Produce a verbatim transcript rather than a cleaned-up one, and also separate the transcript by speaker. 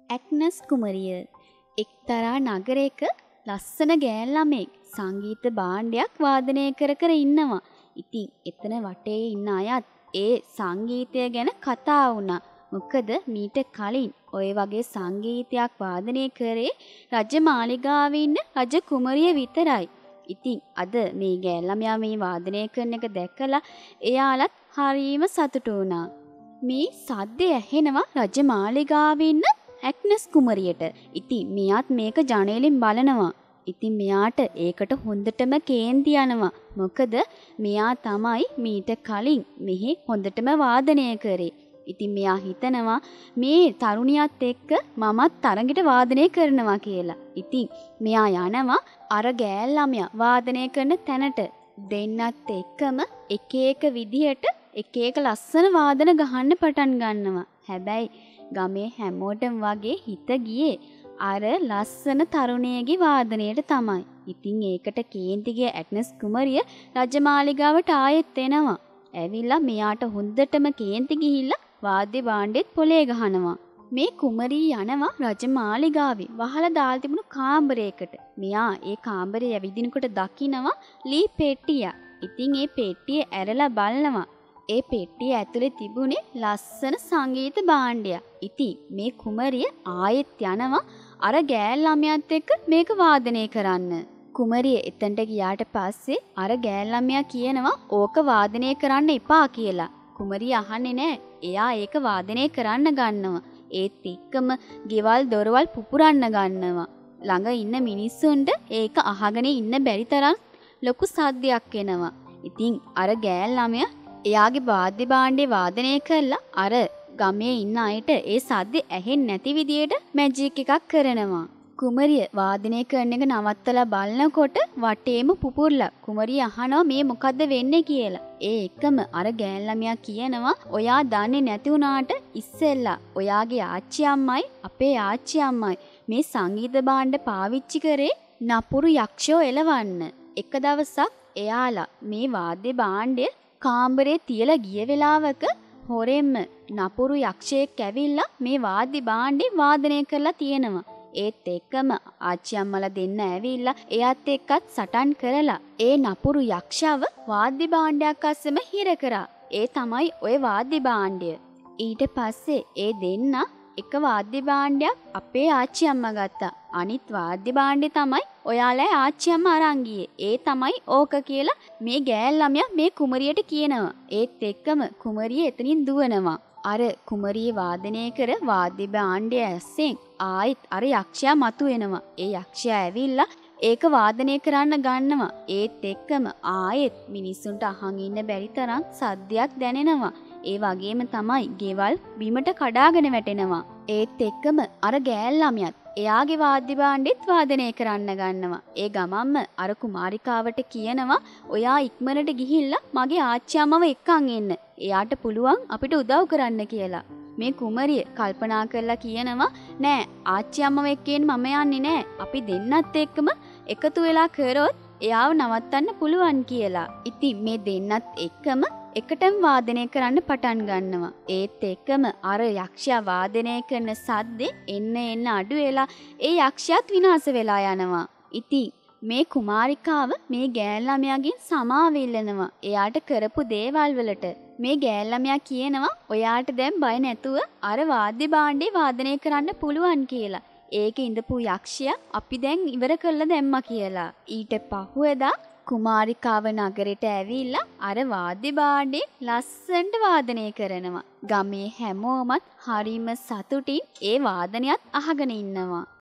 Speaker 1: Agnes කුමරිය එක්තරා නගරයක ලස්සන ගෑන් ළමෙක් සංගීත භාණ්ඩයක් වාදනය කර කර ඉන්නවා. ඉතින් එතන වටේ ඉන්න අයත් ඒ සංගීතය ගැන කතා වුණා. මොකද මීට කලින් ඔය වගේ සංගීතයක් වාදනය කරේ රජමාලිගාවේ ඉන්න රජ කුමරිය විතරයි. ඉතින් අද මේ ගෑන් ළමයා මේ වාදනය කරන එක දැකලා එයාලත් හරිම සතුටු වුණා. මේ සද්දය ඇහෙනවා රජමාලිගාවේ ඉන්න ඇග්නස් කුමරියට. ඉතින් මෙයාත් මේක ජනේලෙන් බලනවා. ඉතින් මෙයාට ඒකට හොඳටම කේන්ති යනවා. මොකද මෙයා තමයි මීට කලින් මෙහි හොඳටම වාදනය කරේ. ඉතින් මෙයා හිතනවා මේ තරුණියත් එක්ක මමත් තරඟට වාදනය කරනවා කියලා. ඉතින් මෙයා යනවා අර ගෑල් ළමයා වාදනය කරන තැනට. දෙන්නත් එක්කම එක එක විදිහට එක එක ලස්සන වාදන ගහන්න පටන් ගන්නවා. හැබැයි ගමේ හැමෝටම වගේ හිත ගියේ අර ලස්සන තරුණියගේ වාදනයට තමයි. ඉතින් ඒකට කේන්ති ගිය ඇග්නස් කුමරිය රජමාලිගාවට ආයෙත් එනවා. ඇවිල්ලා මෙයාට හොඳටම කේන්ති ගිහිල්ලා වාද්‍ය භාණ්ඩෙත් පොලේ ගහනවා. මේ කුමරිය යනවා රජමාලිගාවේ වහලා දාලා තිබුණු කාමරයකට. මෙයා ඒ කාමරේ ඇවිදිනකොට දකිනවා ලී පෙට්ටිය. ඉතින් ඒ පෙට්ටිය ඇරලා බලනවා. ඒ පෙට්ටිය ඇතුලේ තිබුණේ ලස්සන සංගීත භාණ්ඩයක්. ඉතින් මේ කුමරිය ආයෙත් යනවා අර ගෑල් ළමයාත් එක්ක මේක වාදනය කරන්න. කුමරිය එතනට ගියාට පස්සේ අර ගෑල් ළමයා කියනවා ඕක වාදනය කරන්න එපා කියලා. කුමරිය අහන්නේ නැහැ. එයා ඒක වාදනය කරන්න ගන්නවා. ඒත් එක්කම ගෙවල් දොරවල් පුපුරන්න ගන්නවා. ළඟ ඉන්න මිනිස්සුන්ට ඒක අහගෙන ඉන්න බැරි තරම් ලොකු සද්දයක් එනවා. ඉතින් අර ගෑල් ළමයා එයාගේ වාද්‍ය භාණ්ඩේ වාදනය කරලා අර ගමේ ඉන්න අයට ඒ සද්ද ඇහෙන්නේ නැති විදියට මැජික් එකක් කරනවා. කුමරිය වාදනය කරන එක නවත්තලා බලනකොට වටේම පුපුරලා කුමරිය අහනවා මේ මොකද්ද වෙන්නේ කියලා. ඒ එකම අර ගෑන් ළමයා කියනවා ඔයා දන්නේ නැති වුණාට ඉස්සෙල්ලා ඔයාගේ ආච්චි අම්මයි අපේ ආච්චි අම්මයි මේ සංගීත භාණ්ඩ පාවිච්චි කරේ නපුරු යක්ෂයෝ එලවන්න. එක දවසක් එයාලා මේ වාද්‍ය භාණ්ඩය කාමරේ තියලා ගිය වෙලාවක හොරෙන්ම නපුරු යක්ෂයෙක් ඇවිල්ලා මේ වාද්‍ය භාණ්ඩේ වාදනය කරලා තියෙනවා. ඒත් එක්කම ආච්චි අම්මලා දෙන්න ඇවිල්ලා එයාත් එක්කත් සටන් කරලා ඒ නපුරු යක්ෂව වාද්‍ය භාණ්ඩයක් අස්සෙම හිර කරා. ඒ තමයි ওই වාද්‍ය භාණ්ඩය. ඊට පස්සේ ඒ දෙන්න එක වාද්‍ය භාණ්ඩයක් අපේ ආච්චි අම්මා ගත්තා. අනිත් වාද්‍ය භාණ්ඩේ තමයි ඔයාලා ආච්චි අම්මා අරන් ගියේ. ඒ තමයි ඕක කියලා මේ ගෑල් ළමයා මේ කුමරියට කියනවා. ඒත් එක්කම කුමරිය එතනින් දුවනවා. අර කුමරිය වාදනය කර වාද්‍ය භාණ්ඩය ඇස්සෙන් ආයෙත් අර යක්ෂයා මතුවෙනවා. ඒ යක්ෂයා ඇවිල්ලා ඒක වාදනය කරන්න ගන්නවා. ඒත් එක්කම ආයෙත් මිනිස්සුන්ට අහන් ඉන්න බැරි තරම් සද්දයක් දැනෙනවා. ඒ වගේම තමයි ගෙවල් බිමට කඩාගෙන වැටෙනවා. ඒත් එක්කම අර ගෑල් ළමයාත් එයාගේ වාද්‍ය භාණ්ඩෙත් වාදනය කරන්න ගන්නවා. ඒ ගමම්ම අර කුමාරිකාවට කියනවා ඔයා ඉක්මනට ගිහිල්ලා මගේ ආච්චි අම්මව එක්කන් එන්න. එයාට පුළුවන් අපිට උදව් කරන්න කියලා. මේ කුමරිය කල්පනා කරලා කියනවා නෑ ආච්චි අම්මව එක්කෙන් මම යන්නේ නෑ. අපි දෙන්නත් එක්කම එකතු වෙලා කරොත් එයාව නවත්තන්න පුළුවන් කියලා. ඉතින් මේ දෙන්නත් එක්කම එකටම වාදනය කරන්න පටන් ගන්නවා. ඒත් එක්කම අර යක්ෂයා වාදනය කරන සද්දේ එන්න එන්න අඩු වෙලා ඒ යක්ෂයාත් විනාශ වෙලා යනවා. ඉතින් මේ කුමාරිකාව මේ ගෑල් ළමයාගෙන් සමාව ඉල්ලනවා. එයාට කරපු දේවල් වලට. මේ ගෑල් ළමයා කියනවා ඔයාට දැන් බය නැතුව අර වාද්‍ය භාණ්ඩේ වාදනය කරන්න පුළුවන් කියලා. ඒකේ ඉඳපු යක්ෂයා අපි දැන් ඉවර කළා දැම්මා කියලා. ඊට පහුවෙදා කුමාරිකාව නගරෙට ඇවිල්ලා අර වාද්‍ය භාණ්ඩේ ලස්සනට වාදනය කරනවා. ගමේ හැමෝමත් හරිම සතුටින් ඒ වාදනයත් අහගෙන ඉන්නවා.